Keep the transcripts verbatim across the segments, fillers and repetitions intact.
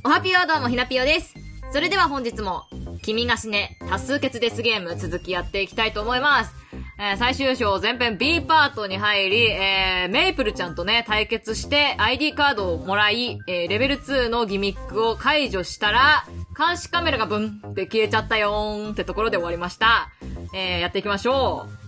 おはぴよ、どうもひなぴよです。それでは本日も君が死ね多数決デスゲーム続きやっていきたいと思います。えー、最終章前編 B パートに入り、えー、メイプルちゃんとね対決して アイディー カードをもらい、えー、レベルツーのギミックを解除したら監視カメラがブンって消えちゃったよーんってところで終わりました。えー、やっていきましょう。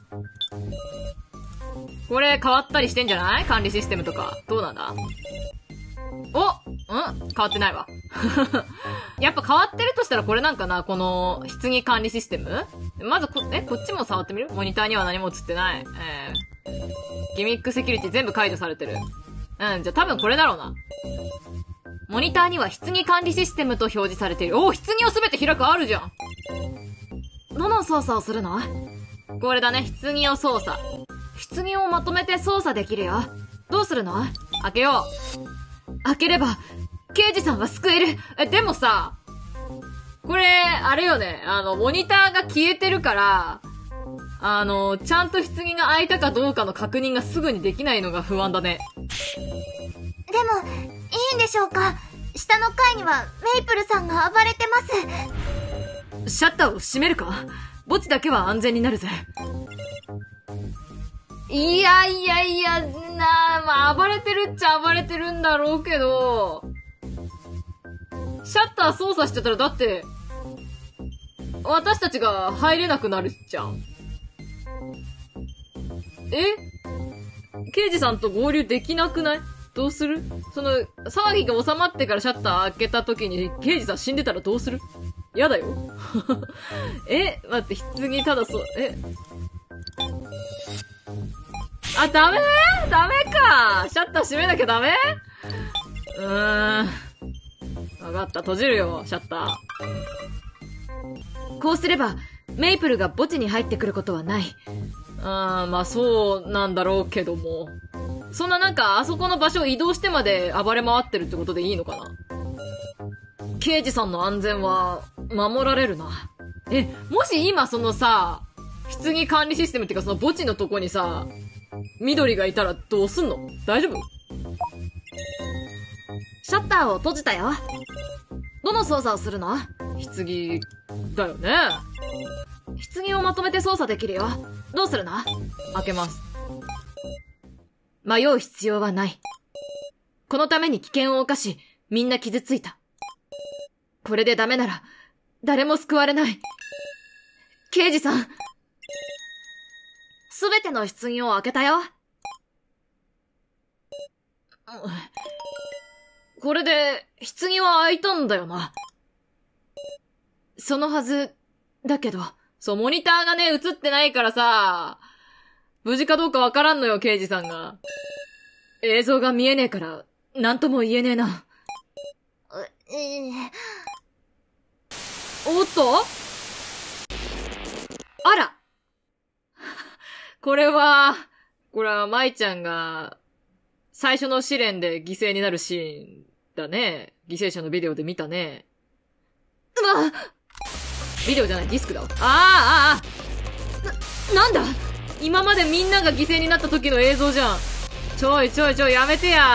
これ変わったりしてんじゃない？管理システムとか。どうなんだ？お！ん？変わってないわ。やっぱ変わってるとしたらこれなんかな？この、棺管理システム？まずこ、え、こっちも触ってみる？モニターには何も映ってない。えー、ギミックセキュリティ全部解除されてる。うん、じゃあ多分これだろうな。モニターには棺管理システムと表示されている。おー、棺をすべて開くあるじゃん。どの操作をするの？これだね、棺を操作。棺をまとめて操作できるよ。どうするの？開けよう。開ければ、刑事さんは救える。え、でもさ、これ、あれよね、あの、モニターが消えてるから、あの、ちゃんと棺が開いたかどうかの確認がすぐにできないのが不安だね。 でも、いいんでしょうか？下の階にはメイプルさんが暴れてます。シャッターを閉めるか？墓地だけは安全になるぜ。いやいやいや、なあ、まあ、暴れてるっちゃ暴れてるんだろうけど、シャッター操作してたらだって、私たちが入れなくなるじゃん。え？刑事さんと合流できなくない？どうする？その、騒ぎが収まってからシャッター開けた時に刑事さん死んでたらどうする？やだよ。え？待って、棺ただそう、え？あ、ダメ？ダメか。シャッター閉めなきゃダメ？うーん。わかった。閉じるよ、シャッター。こうすれば、メイプルが墓地に入ってくることはない。あー、まあそうなんだろうけども。そんななんか、あそこの場所を移動してまで暴れ回ってるってことでいいのかな？刑事さんの安全は、守られるな。え、もし今そのさ、棺管理システムっていうかその墓地のとこにさ、緑がいたらどうすんの？大丈夫？シャッターを閉じたよ。どの操作をするの？棺、だよね。棺をまとめて操作できるよ。どうするの？開けます。迷う必要はない。このために危険を冒し、みんな傷ついた。これでダメなら、誰も救われない。刑事さん。すべての棺を開けたよ。これで、棺は開いたんだよな。そのはず、だけど、そう、モニターがね、映ってないからさ、無事かどうかわからんのよ、刑事さんが。映像が見えねえから、なんとも言えねえな。 えー、 おっと？あら！これは、これは舞ちゃんが、最初の試練で犠牲になるシーンだね。犠牲者のビデオで見たね。うわ！ビデオじゃない、ディスクだわ。あーあー、な、なんだ？今までみんなが犠牲になった時の映像じゃん。ちょいちょいちょいやめてやー。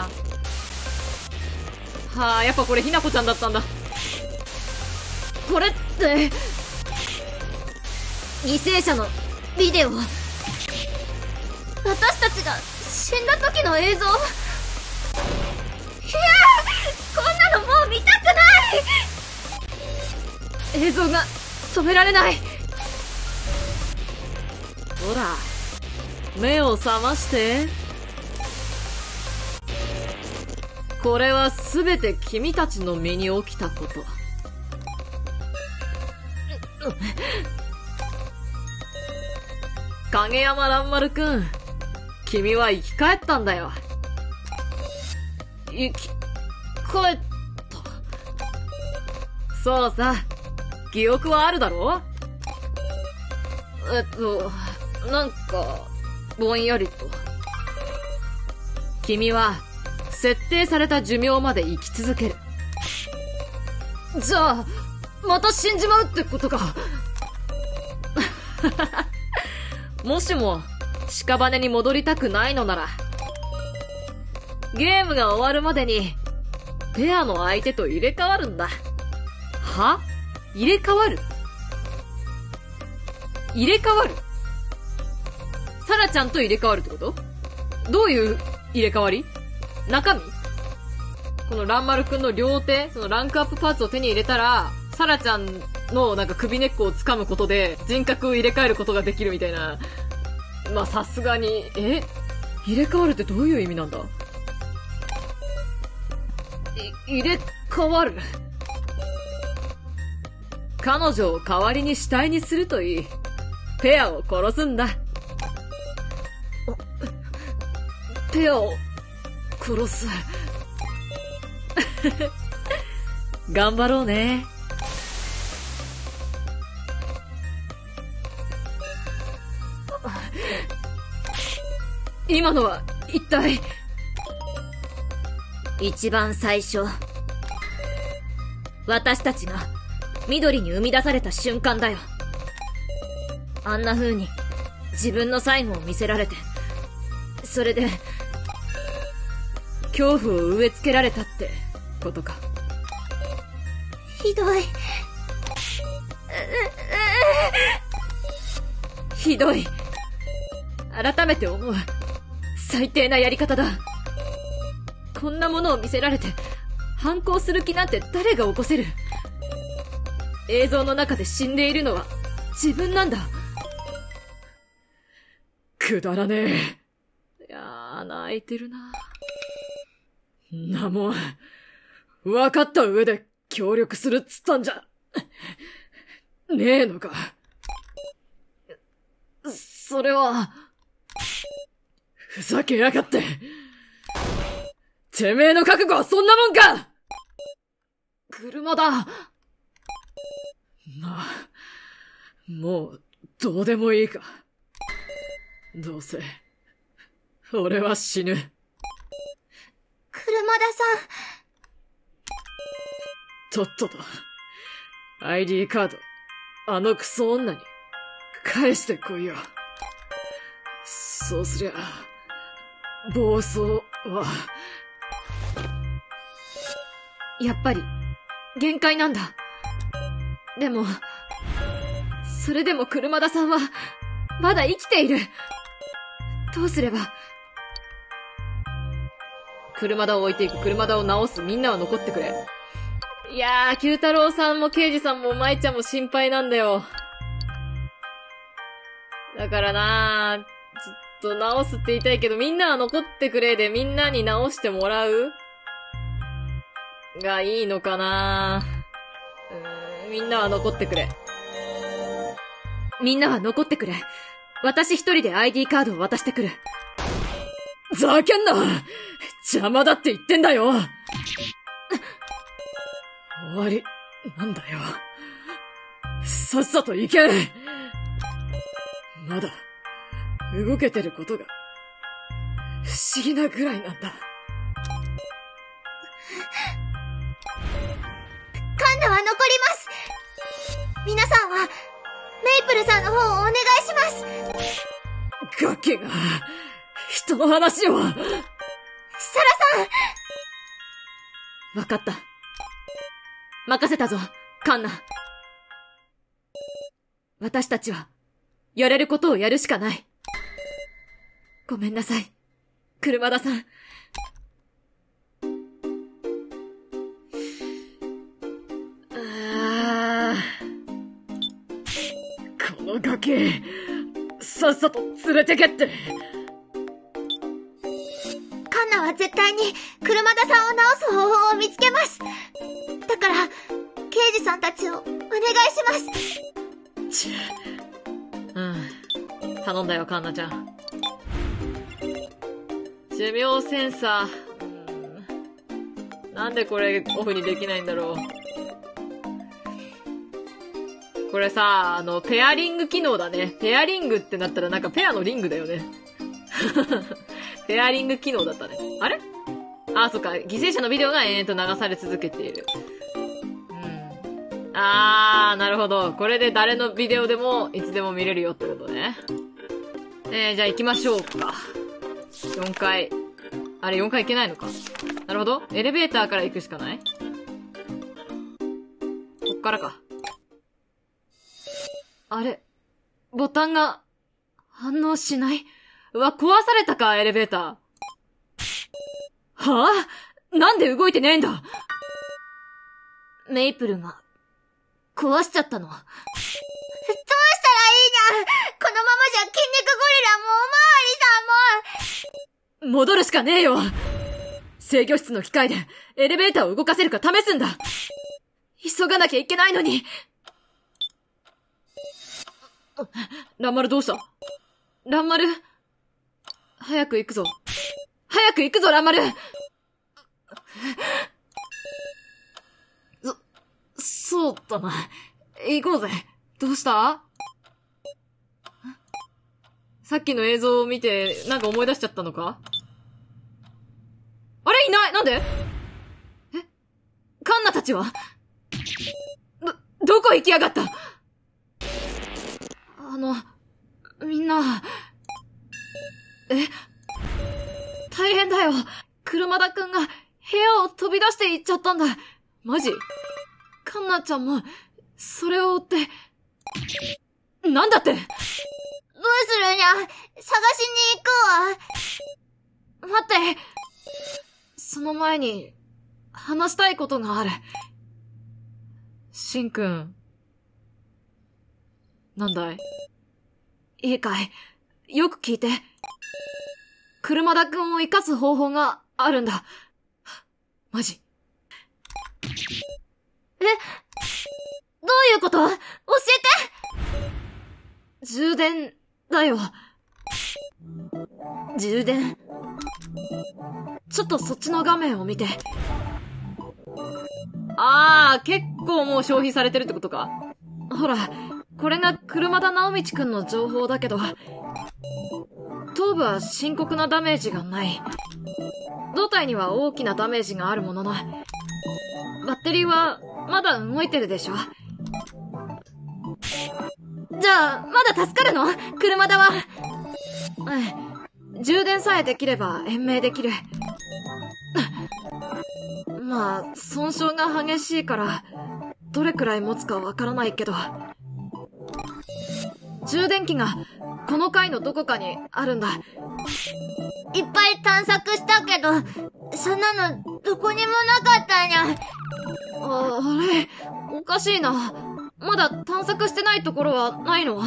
はあ、やっぱこれひなこちゃんだったんだ。これって、 犠牲者のビデオ。私たちが死んだ時の映像。いやー、こんなのもう見たくない。 映像が止められない。ほら、目を覚まして。これはすべて君たちの身に起きたこと。影山蘭丸くん、君は生き返ったんだよ。生き返った。そうさ、記憶はあるだろ？えっと、なんか、ぼんやりと。君は、設定された寿命まで生き続ける。じゃあ、また死んじまうってことか。もしも、屍に戻りたくないのなら、ゲームが終わるまでに、 ペアの相手と入れ替わるんだ。は？入れ替わる？入れ替わる？サラちゃんと入れ替わるってこと？どういう入れ替わり？中身？このランマルくんの両手、そのランクアップパーツを手に入れたら、サラちゃんのなんか首根っこを掴むことで人格を入れ替えることができるみたいな。まあさすがに、え？入れ替わるってどういう意味なんだ？い、入れ替わる？彼女を代わりに死体にするといい。ペアを殺すんだ。ペアを殺す。頑張ろうね。今のは一体。 一番最初、私たちが緑に生み出された瞬間だよ。あんな風に自分の最後を見せられて、それで恐怖を植え付けられたってことか。 ひどい。 ひどい。改めて思う。最低なやり方だ。こんなものを見せられて反抗する気なんて誰が起こせる？映像の中で死んでいるのは自分なんだ。くだらねえ。いやー、泣いてるな。んなもん、分かった上で協力するっつったんじゃ、ねえのか。それは、ふざけやがって。てめえの覚悟はそんなもんか！車だ。まあ、もう、どうでもいいか。どうせ、俺は死ぬ。 車田さん。とっとと、アイディー カード、あのクソ女に、返してこいよ。そうすりゃ、暴走は、やっぱり、限界なんだ。でも、それでも車田さんは、まだ生きている。どうすれば。車田を置いていく。車田を直す。みんなは残ってくれ。いやー、九太郎さんも刑事さんも舞ちゃんも心配なんだよ。だからなー、ちょっと直すって言いたいけど、みんなは残ってくれでみんなに直してもらうがいいのかな。うーん、みんなは残ってくれ。みんなは残ってくれ。私一人で アイディー カードを渡してくる。ざけんな！邪魔だって言ってんだよ。終わり、なんだよ。さっさと行け！まだ、動けてることが、不思議なぐらいなんだ。 カンナは残ります。皆さんは、メイプルさんの方をお願いします。 ガキが、人の話を。サラさん！ わかった。任せたぞ、カンナ。私たちは、やれることをやるしかない。ごめんなさい、車田さん。あー、このガキ、さっさと連れてけって。 カンナは絶対に車田さんを直す方法を見つけます。だから、刑事さんたちをお願いします。 ちうん。頼んだよ、カンナちゃん。寿命センサー。なんでこれオフにできないんだろう。これさ、あの、ペアリング機能だね。ペアリングってなったらなんかペアのリングだよね。ペアリング機能だったね。あれ？あ、そっか。犠牲者のビデオが延々と流され続けている。うん。あー、なるほど。これで誰のビデオでもいつでも見れるよってことね。えー、じゃあ行きましょうか。よんかい。あれよんかい行けないのか。 なるほど。エレベーターから行くしかない？こっからか。あれ、ボタンが反応しない。うわ、壊されたか、エレベーター。はぁ、なんで動いてねえんだ。 メイプルが、壊しちゃったの。 どうしたらいいにゃ。このままじゃ筋肉ゴリラもおまわりさんも。 戻るしかねえよ。制御室の機械でエレベーターを動かせるか試すんだ。急がなきゃいけないのに。ランマルどうした？ランマル。早く行くぞ。早く行くぞ、ランマル。そ、そうだな。行こうぜ。どうした？さっきの映像を見て、なんか思い出しちゃったのか？あれいない！なんで？え？カンナたちは？ど、どこ行きやがった？あの、みんな、え？大変だよ。車田くんが部屋を飛び出して行っちゃったんだ。マジ？カンナちゃんも、それを追って、なんだって？ どうするにゃ。探しに行くわ。 待って。その前に、話したいことがある。シンくん。なんだい？いいかい？よく聞いて。車田くんを生かす方法があるんだ。マジ？ え？どういうこと？教えて！ 充電だよ。充電。ちょっとそっちの画面を見て。あー、結構もう消費されてるってことか。ほら、これが車田直道くんの情報だけど、頭部は深刻なダメージがない。胴体には大きなダメージがあるものの、バッテリーはまだ動いてるでしょ。 じゃあ、まだ助かるの？車田は。 うん。充電さえできれば延命できる。まあ、損傷が激しいから、どれくらい持つかわからないけど。充電器が、この階のどこかにあるんだ。 いっぱい探索したけど、そんなの、どこにもなかったにゃ。 あ、あれ、おかしいな。まだ探索してないところはないの？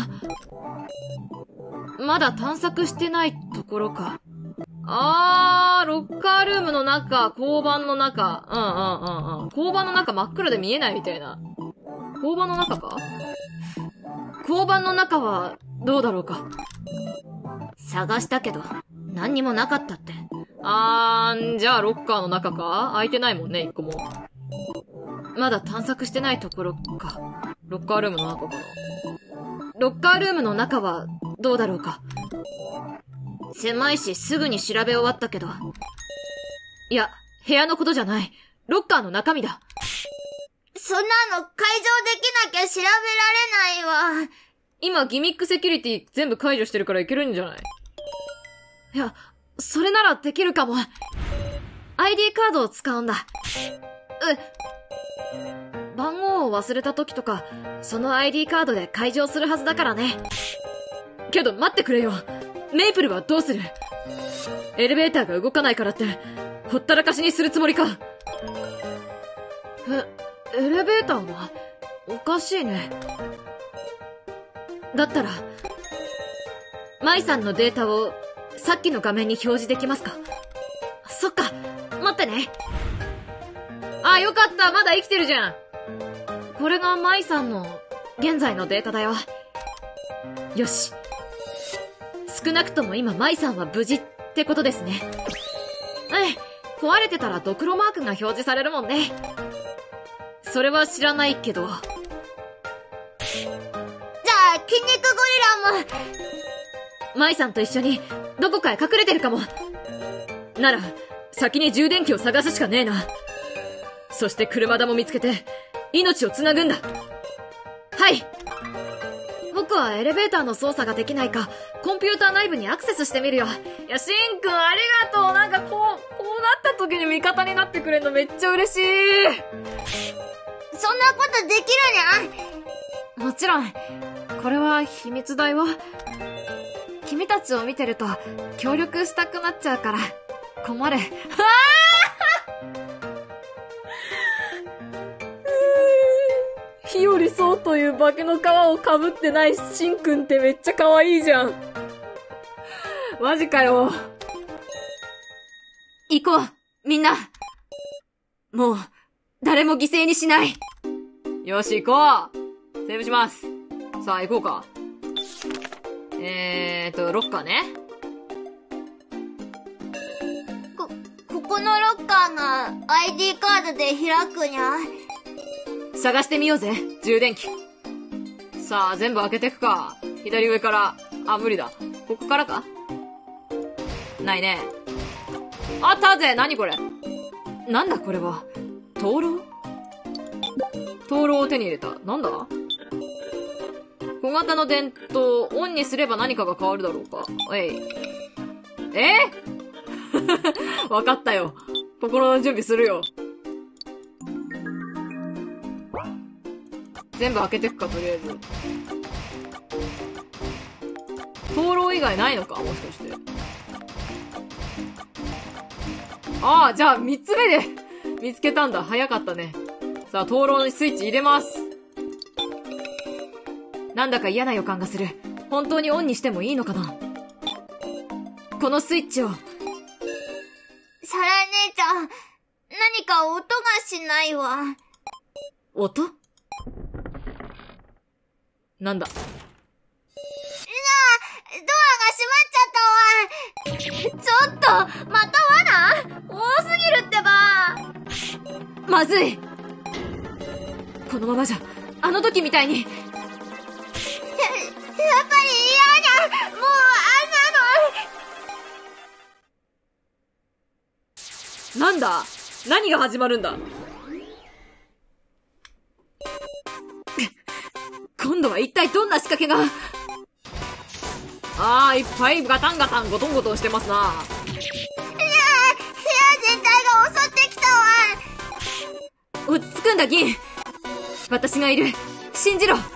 まだ探索してないところか。あー、ロッカールームの中、交番の中。うんうんうんうん。交番の中真っ暗で見えないみたいな。交番の中か？交番の中は、どうだろうか。 探したけど、何にもなかったって。 あー、じゃあロッカーの中か？空いてないもんね、一個も。まだ探索してないところか。ロッカールームの中かな。ロッカールームの中は、どうだろうか。 狭いしすぐに調べ終わったけど。 いや、部屋のことじゃない。ロッカーの中身だ。 そんなの解錠できなきゃ調べられないわ。 今ギミックセキュリティ全部解除してるからいけるんじゃない？いや、それならできるかも。アイディー カードを使うんだ。う、番号を忘れた時とか、その アイディー カードで解錠するはずだからね。けど待ってくれよ。メイプルはどうする？エレベーターが動かないからって、ほったらかしにするつもりか。え、エレベーターがおかしいね。だったら、マイさんのデータをさっきの画面に表示できますか？そっか、待ってね。あ、よかった、まだ生きてるじゃん。これがマイさんの現在のデータだよ。よし。少なくとも今マイさんは無事ってことですね。うん、壊れてたらドクロマークが表示されるもんね。それは知らないけど。 じゃあ、筋肉ゴリラも。 マイさんと一緒にどこかへ隠れてるかも。なら、先に充電器を探すしかねえな。そして車田も見つけて、命をつなぐんだ。はい。僕はエレベーターの操作ができないか、コンピューター内部にアクセスしてみるよ。いや、シンくんありがとう。なんかこう、こうなった時に味方になってくれるのめっちゃ嬉しい。 そんなことできるにゃん。 もちろん、これは秘密だよ。君たちを見てると協力したくなっちゃうから困る。日和そうという化けの皮をかぶってないしんくんってめっちゃ可愛いじゃん。マジかよ。 行こう、みんな。もう、誰も犠牲にしない。 よし、行こう。セーブします。さあ、行こうか。えーと、ロッカーね。 こ、ここのロッカーが アイディー カードで開くにゃ。 探してみようぜ、充電器。 さあ、全部開けてくか。左上から。あ、無理だ。ここからか？ないね。あったぜ！何これ？なんだこれは。灯籠？灯籠を手に入れた。なんだ？小型の電灯、オンにすれば何かが変わるだろうか。えい。えー、わかったよ。心の準備するよ。全部開けてくか、とりあえず。灯籠以外ないのか？もしかして。ああ、じゃあ三つ目で見つけたんだ。早かったね。さあ、灯籠にスイッチ入れます。 なんだか嫌な予感がする。本当にオンにしてもいいのかな？このスイッチを。 サラ姉ちゃん、何か音がしないわ。 音？ なんだ？ なあ、ドアが閉まっちゃったわ。ちょっと、また罠？多すぎるってば。 まずい。このままじゃ、あの時みたいに。 や、やっぱり嫌だ。もう、あんなの。 なんだ？何が始まるんだ？ 今度は一体どんな仕掛けが？ ああ、いっぱいガタンガタンゴトンゴトンしてますな。 いやー、部屋全体が襲ってきたわ。 落ち着くんだ、銀。私がいる。信じろ。 サラ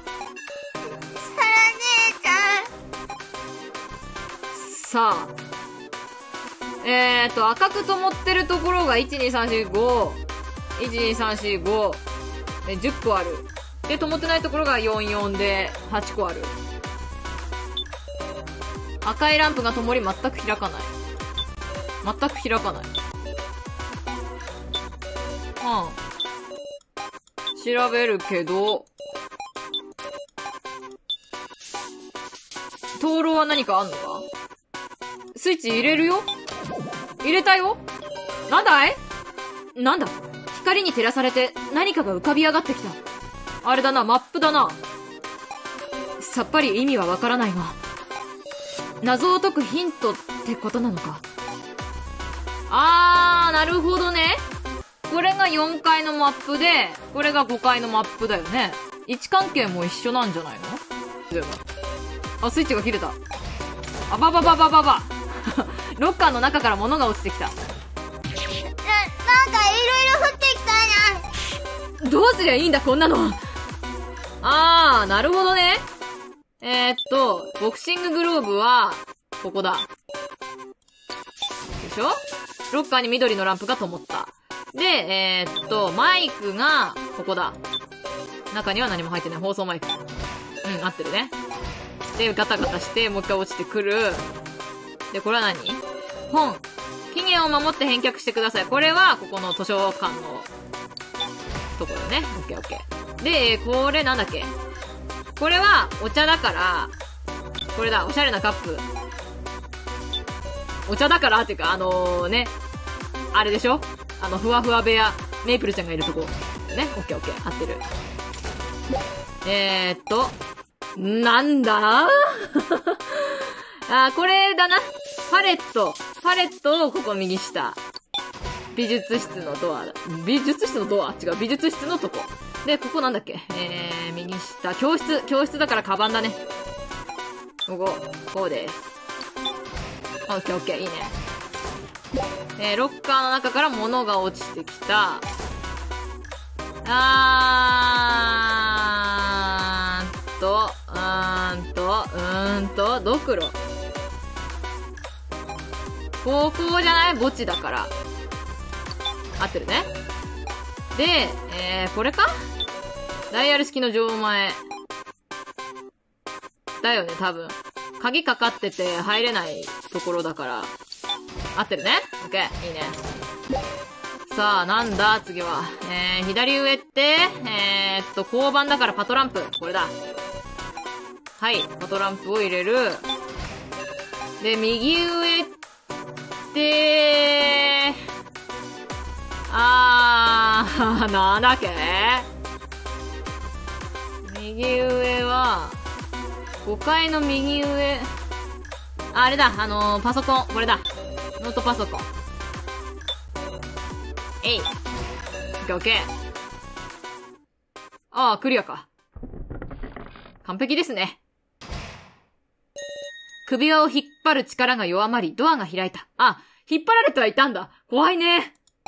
姉ちさあ。えーと、赤く灯ってるところがいちにさんしご、いちにさんしご、え、じゅっこある。で、灯ってないところがよんよんではちこある。赤いランプが灯り全く開かない。全く開かない。うん。調べるけど、灯籠は何かあんのか？スイッチ入れるよ？入れたよ？なんだい？ なんだ？光に照らされて何かが浮かび上がってきた。 あれだな、マップだな。 さっぱり意味はわからないが。謎を解くヒントってことなのか。 あー、なるほどね。これがよんかいのマップで、これがごかいのマップだよね。位置関係も一緒なんじゃないの？例えば。あ、スイッチが切れた。あばばばばばば。ロッカーの中から物が落ちてきた。 ゃん。な、なんかいろいろ降ってきたにゃん。 どうすりゃいいんだ、こんなの。 あー、なるほどね。えー、っと、ボクシンググローブは、ここだ。でしょ？ロッカーに緑のランプが灯った。で、えー、っと、マイクが、ここだ。中には何も入ってない。放送マイク。うん、合ってるね。で、ガタガタして、もう一回落ちてくる。で、これは何？本。期限を守って返却してください。これは、ここの図書館の、ところね。オッケーオッケー。で、これなんだっけ？これは、お茶だから、これだ、おしゃれなカップ。お茶だからっていうか、あのー、ね、あれでしょ？あの、ふわふわ部屋、メイプルちゃんがいるとこ。ね、オッケーオッケー、合ってる。えーっと、なんだあ、これだな。パレット。パレットをここ右下。美術室のドアだ。美術室のドア？違う、美術室のとこ。で、ここなんだっけ？えー、右下。教室。教室だからカバンだね。ここ。こうです。オッケーオッケー、いいね。 えー、ロッカーの中から物が落ちてきた。あーんと、うーんと、うーんと、ドクロ。高校じゃない？墓地だから。合ってるね。で、えー、これか？ダイヤル式の錠前。だよね、多分。鍵かかってて入れないところだから。合ってるね？オッケー、いいね。さあ、なんだ、次は。えー、左上って、えー、っと、交番だからパトランプ。これだ。はい、パトランプを入れる。で、右上って、あー、なんだっけ？右上は、ごかいの右上、あ、あれだ、あのー、パソコン、これだ。ノートパソコン。えい。オッケーオッケー。ああ、クリアか。完璧ですね。首輪を引っ張る力が弱まり、ドアが開いた。あ、引っ張られてはいたんだ。怖いね。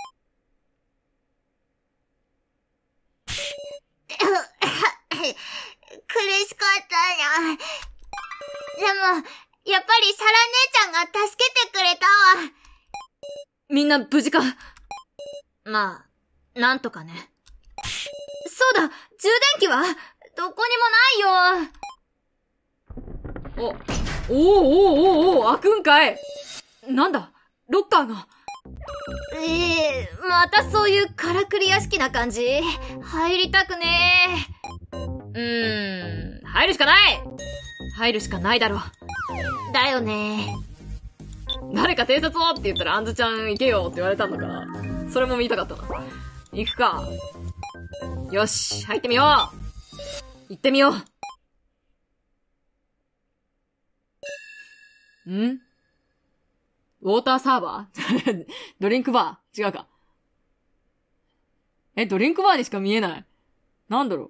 苦しかったな。でも、やっぱりサラ姉ちゃんが助けてくれたわ。 みんな無事か？ まあ、なんとかね。 そうだ、充電器はどこにもないよ。 お、おーおーおーおー、開くんかい。なんだ、ロッカーが。 ええー、またそういうからくり屋敷な感じ？入りたくねうーん、入るしかない入るしかないだろ。 だよね。 誰か偵察をって言ったら、あんずちゃん行けよって言われたんだから、それも見たかったな。行くか。よし、入ってみよう。行ってみよう。ん？ウォーターサーバードリンクバー？違うか。え、ドリンクバーにしか見えない。なんだろう。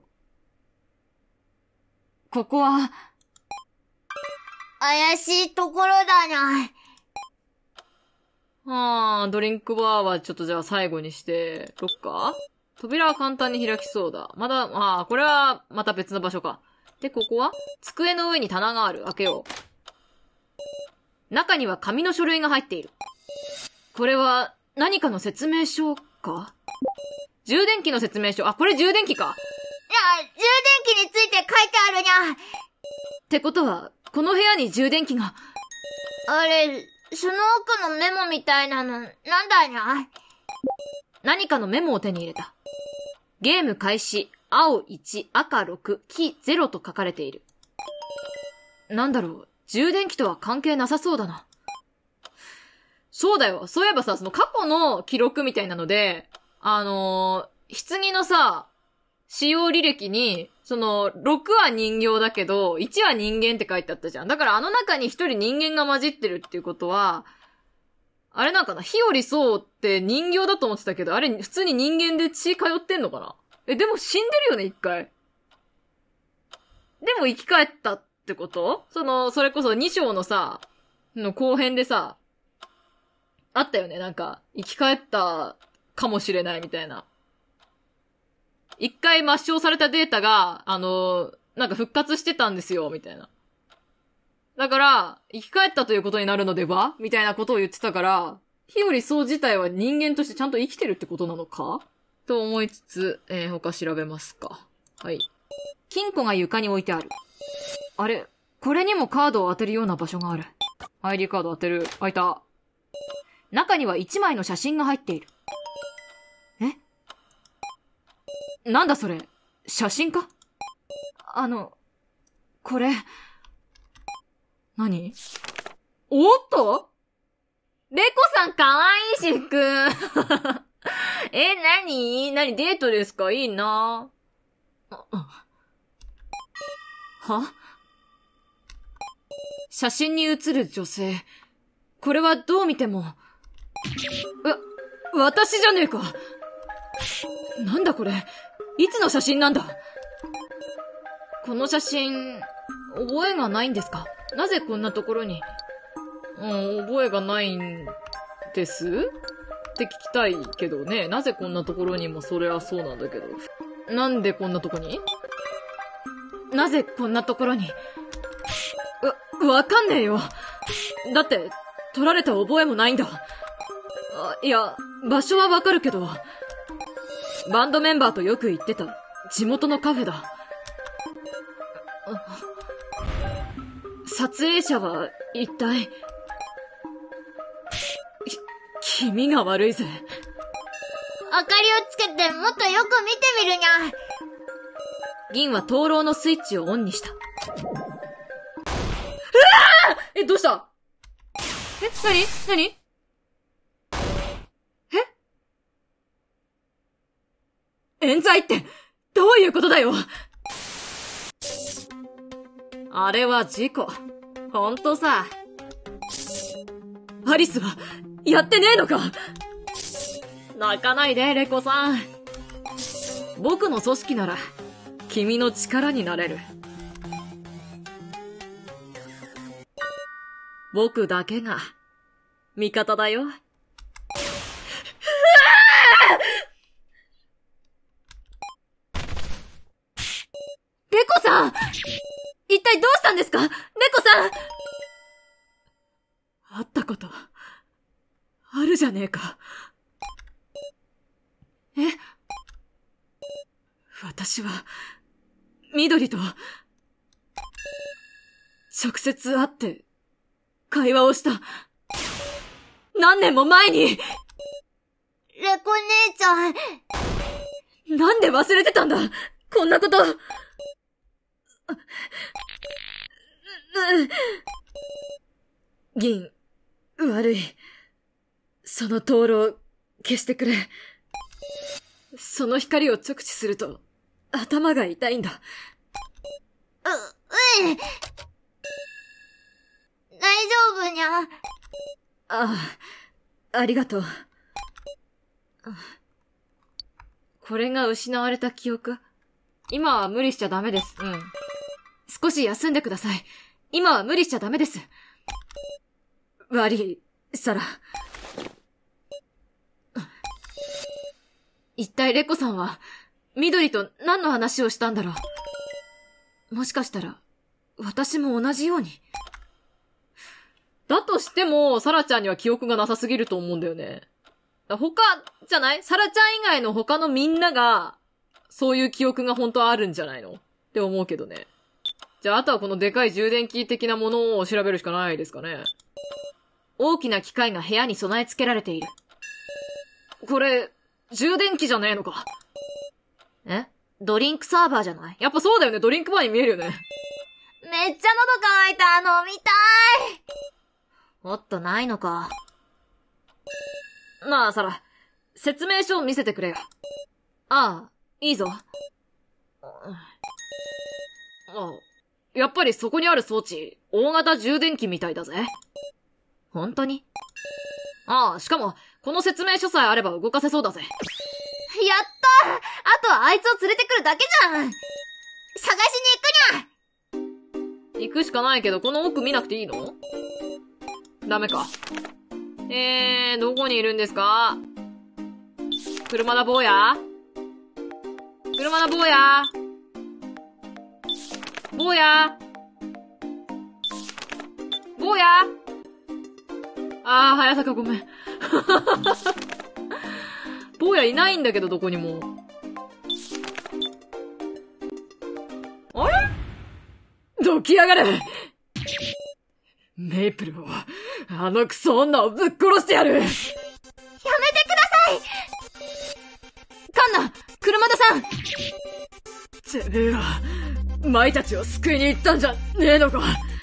ここは、 怪しいところだな。 はあ、ドリンクバーはちょっとじゃあ最後にして、ロッカー？扉は簡単に開きそうだ。まだ、ああ、これはまた別の場所か。で、ここは机の上に棚がある。開けよう。中には紙の書類が入っている。これは何かの説明書か？充電器の説明書。あ、これ充電器か。 いや、充電器について書いてあるにゃ。 ってことは、この部屋に充電器が。 あれ、その奥のメモみたいなの、なんだにゃ。 何かのメモを手に入れた。ゲーム開始、青いち、赤ろく、黄ゼロと書かれている。なんだろう、充電器とは関係なさそうだな。そうだよ、そういえばさ、その過去の記録みたいなので、あのー、棺のさ、使用履歴に、その、ろくは人形だけど、いちは人間って書いてあったじゃん。だからあの中にひとり人間が混じってるっていうことは、あれなんかな、日和そうって人形だと思ってたけど、あれ普通に人間で血通ってんのかな？え、でも死んでるよね、一回。でも生き返ったってこと？その、それこそに章のさ、の後編でさ、あったよね、なんか、生き返ったかもしれないみたいな。一回抹消されたデータが、あの、なんか復活してたんですよ、みたいな。だから、生き返ったということになるのではみたいなことを言ってたから、日和そう自体は人間としてちゃんと生きてるってことなのかと思いつつ、えー、他調べますか。はい。金庫が床に置いてある。あれ、これにもカードを当てるような場所がある。アイディー カード当てる。開いた。中には一枚の写真が入っている。え？なんだそれ？写真か？あの、これ、何？おっと？レコさんかわいいしっくん。え、なに？なにデートですか？いいな。は？写真に写る女性。これはどう見ても、わ、私じゃねえか。なんだこれ。いつの写真なんだ。この写真、覚えがないんですか？なぜこんなところに。うん、覚えがないんですって聞きたいけどね。なぜこんなところにもそれはそうなんだけど。なんでこんなとこに？なぜこんなところに？わ、わかんねえよ。だって、取られた覚えもないんだ。あ、いや、場所はわかるけど、バンドメンバーとよく行ってた地元のカフェだ。撮影者は一体、き、君が悪いぜ。 明かりをつけてもっとよく見てみるにゃ。 銀は灯籠のスイッチをオンにした。うわー！え、どうした？え、なに？なに？え？冤罪って、どういうことだよ！あれは事故。ほんとさ。アリスは、やってねえのか？泣かないで、レコさん。僕の組織なら、君の力になれる。僕だけが、味方だよ。レコさん！一体どうしたんですか？レコさん！会ったこと、あるじゃねえか。え？私は、緑と、直接会って、会話をした。何年も前に！ レコ姉ちゃん。 なんで忘れてたんだ！こんなこと！銀、悪い。その灯籠、消してくれ。その光を直視すると、頭が痛いんだ。 う、うん。大丈夫にゃ。 ああ、ありがとう。これが失われた記憶？今は無理しちゃダメです。うん。少し休んでください。今は無理しちゃダメです。悪い、サラ。一体レコさんは、緑と何の話をしたんだろう。もしかしたら、私も同じように。だとしても、サラちゃんには記憶がなさすぎると思うんだよね。他、じゃない？サラちゃん以外の他のみんなが、そういう記憶が本当はあるんじゃないのって思うけどね。じゃあ、あとはこのでかい充電器的なものを調べるしかないですかね。大きな機械が部屋に備え付けられている。これ、充電器じゃねえのか。え？ドリンクサーバーじゃない？やっぱそうだよね。ドリンクバーに見えるよね。 めっちゃ喉乾いた。飲みたい。 もっとないのか。 まあ、サラ、説明書を見せてくれよ。ああ、いいぞ。あ、やっぱりそこにある装置、大型充電器みたいだぜ。本当に？ああ、しかも、この説明書さえあれば動かせそうだぜ。 やったー！あとはあいつを連れてくるだけじゃん！探しに行くにゃ！ 行くしかないけど、この奥見なくていいの？ダメか。えー、どこにいるんですか？車だ坊や？車だ坊や？坊や？坊や？あー、早坂ごめん。坊やいないんだけど、どこにも。あれ？どきやがれ！メイプルを、あのクソ女をぶっ殺してやる！やめてください！ カンナ！車田さん！てめえは、マイたちを救いに行ったんじゃねえのか。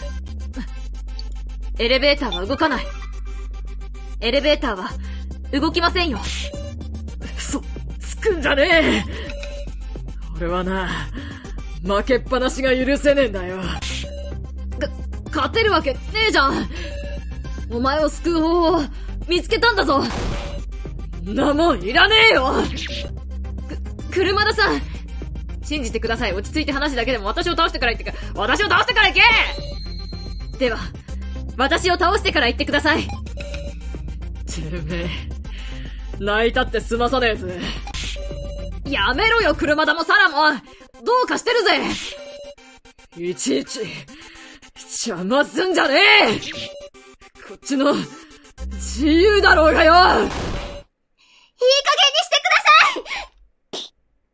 エレベーターは動かない。エレベーターは動きませんよ。そ、つくんじゃねえ。俺はな、負けっぱなしが許せねえんだよ。か、勝てるわけねえじゃん。お前を救う方法を見つけたんだぞ。んなもんいらねえよ。く、車田さん。信じてください。落ち着いて話だけでも私を倒してから言ってか、私を倒してから行け！では、私を倒してから言ってください。 てめえ、泣いたって済まさねえぜ。やめろよ、車田もサラも。どうかしてるぜ。いちいち、邪魔すんじゃねえ。こっちの、自由だろうがよ。いい加減にしてください。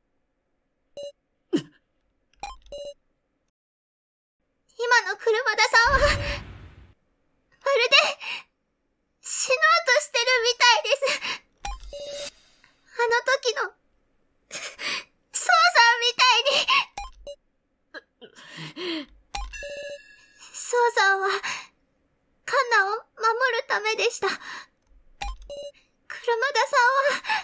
今の車田さんは、まるで、死のうとしてるみたいです。あの時の、ソウさんみたいに。ソウさんは、カンナを守るためでした。車田さんは、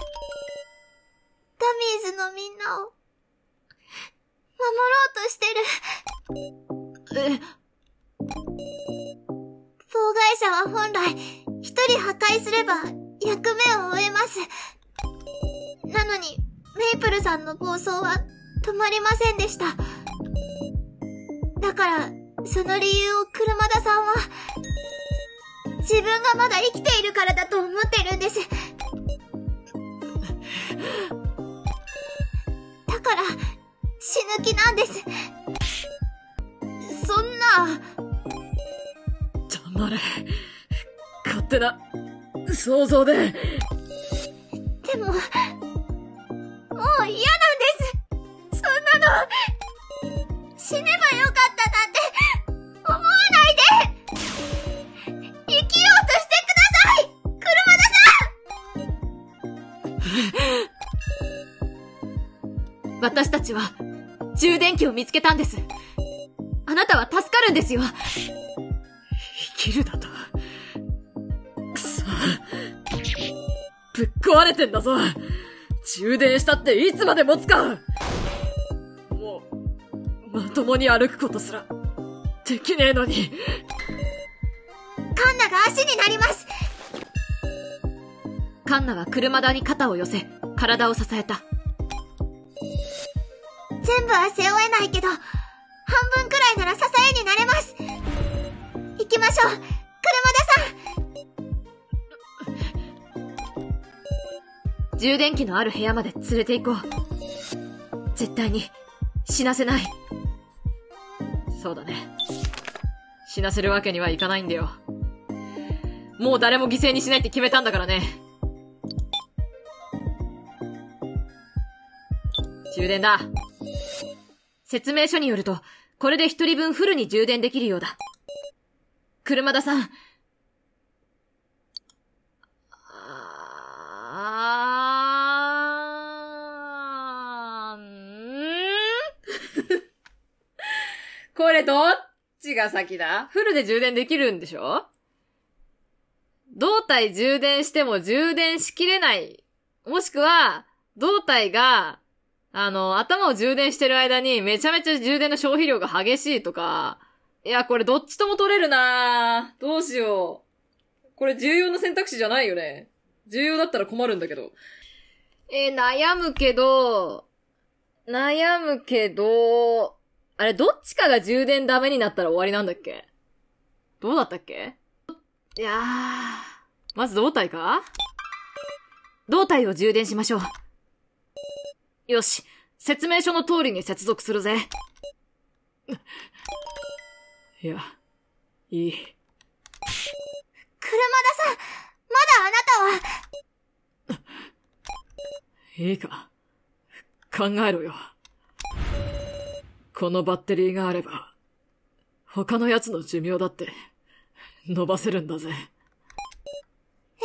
ダミーズのみんなを、守ろうとしてる。 え妨害者は本来、一人破壊すれば役目を終えます。なのに、メイプルさんの暴走は止まりませんでした。だから、その理由を車田さんは、自分がまだ生きているからだと思ってるんです。だから、死ぬ気なんです。そんな。 黙れ。勝手な、想像で。 でも、もう嫌なんです。そんなの、死ねばよかったなんて、思わないで。生きようとしてください、 車田さん。私たちは、充電器を見つけたんです。あなたは助かるんですよ。生きるだと。くそ。ぶっ壊れてんだぞ。充電したっていつまで持つか。もう、まともに歩くことすら、できねえのに。 カンナが足になります。 カンナは車田に肩を寄せ、体を支えた。 全部は背負えないけど、半分くらいなら支えになれます。行きましょう、車田さん。充電器のある部屋まで連れて行こう。絶対に死なせない。そうだね。死なせるわけにはいかないんだよ。もう誰も犠牲にしないって決めたんだからね。充電だ。説明書によると、これで一人分フルに充電できるようだ。車田さん。あーんこれどっちが先だ？フルで充電できるんでしょ？胴体充電しても充電しきれない。もしくは、胴体が、あの、頭を充電してる間にめちゃめちゃ充電の消費量が激しいとか、いや、これどっちとも取れるなぁ。どうしよう。これ重要な選択肢じゃないよね。重要だったら困るんだけど。えー、悩むけど、悩むけど、あれ、どっちかが充電ダメになったら終わりなんだっけ？どうだったっけ？いやー、まず胴体か？胴体を充電しましょう。よし、説明書の通りに接続するぜ。いや、いい。 ん。車田さん、まだあなたは。 いいか、考えろよ。このバッテリーがあれば、他の奴の寿命だって、伸ばせるんだぜ。 え？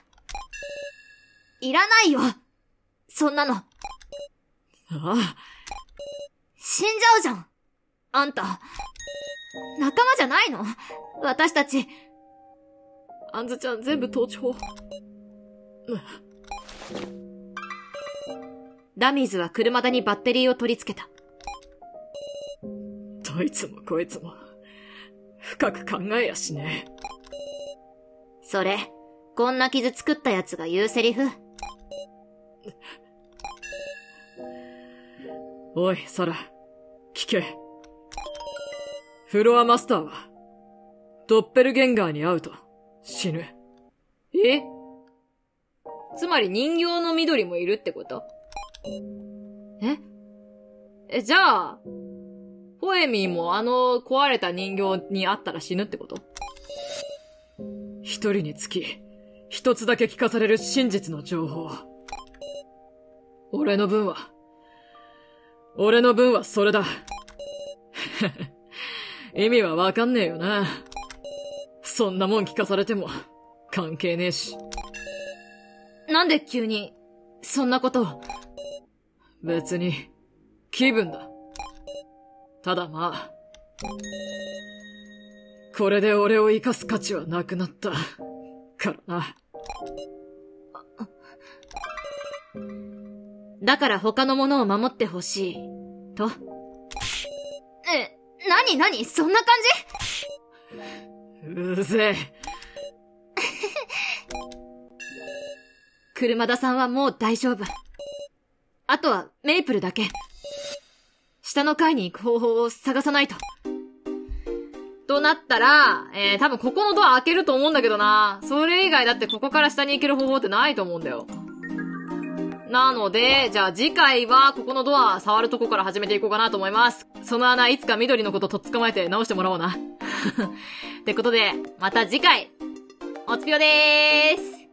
いらないよ。そんなの。 ああ。 死んじゃうじゃん。あんた。仲間じゃないの？私たち。 あんずちゃん全部盗聴。ダミーズは車田にバッテリーを取り付けた。どいつもこいつも、深く考えやしね。 それ、こんな傷作ったやつが言うセリフ。 おい、サラ、聞け。フロアマスターは、ドッペルゲンガーに会うと死ぬ。 え？つまり人形の緑もいるってこと？え？え、じゃあ、ポエミーもあの壊れた人形に会ったら死ぬってこと？ 一人につき、一つだけ聞かされる真実の情報。俺の分は、俺の分はそれだ。意味はわかんねえよな。そんなもん聞かされても、関係ねえし。 なんで急に、そんなことを。 別に、気分だ。ただまあ、これで俺を生かす価値はなくなった。からな。 だから他のものを守ってほしい。と。え、なになにそんな感じ？うぜえ。 車田さんはもう大丈夫。あとはメイプルだけ。下の階に行く方法を探さないと。となったら、えー、多分ここのドア開けると思うんだけどな。それ以外だってここから下に行ける方法ってないと思うんだよ。なので、じゃあ次回はここのドア触るとこから始めていこうかなと思います。その穴いつか緑のこととっ捕まえて直してもらおうな。ってことで、また次回、おつぴよでーす。